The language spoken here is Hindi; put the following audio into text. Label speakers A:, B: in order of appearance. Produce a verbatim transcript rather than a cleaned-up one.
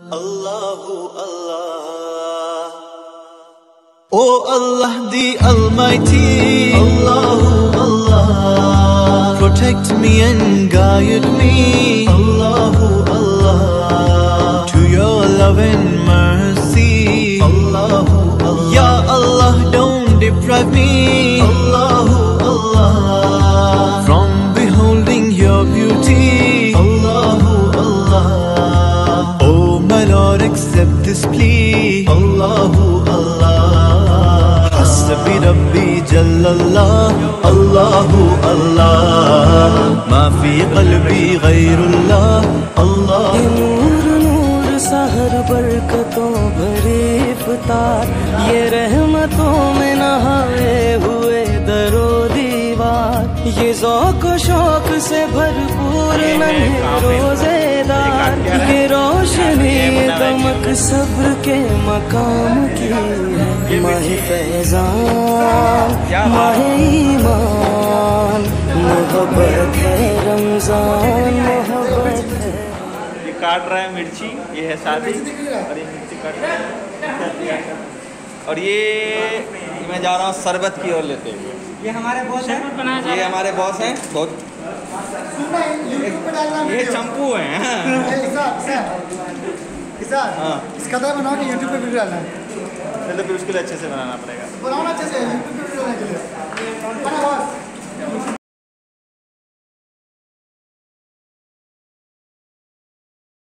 A: Allahu Allah. Oh Allah the Almighty, Allahu Allah. Protect me and guide me, Allahu Allah. To your love and mercy, Allahu Allah. Ya Allah, don't deprive me, Allahu Allah, from beholding your beauty, Allahu Allah. Oh my Lord, accept this plea, Allahu Allah. Hasbi Rabbi Jallallah, Allahu Allah. Ma fi qalbi ghayrullah, Allah.
B: नूर नूर सहर बरकतों भरे इफ्तार, ये रहमतों में नहाए हुए दरो दीवार, ये ज़ौक़ शौक़ से भरपूर नन्हे रोज़ेदार, ये रोशनी दमक सब्र के मकाम की है। माहे फैज़ान माहे ईमान, मोहब्बत है रमज़ान, मोहब्बत है।
C: ये काट रहा है मिर्ची, ये है शादी, और ये मिर्ची काट रहा है। और ये मैं जा रहा हूँ शरबत की ओर लेते हुए।
D: ये हमारे बॉस हैं,
C: ये हमारे बॉस हैं, बहुत ये चंपू हैं। हाँ,
D: इसका तो बनाओ कि यूट्यूब पे वीडियो डालना है।
C: तो फिर उसके लिए अच्छे से बनाना पड़ेगा।
D: बनाओ ना अच्छे से यूट्यूब पे वीडियो डालने के लिए।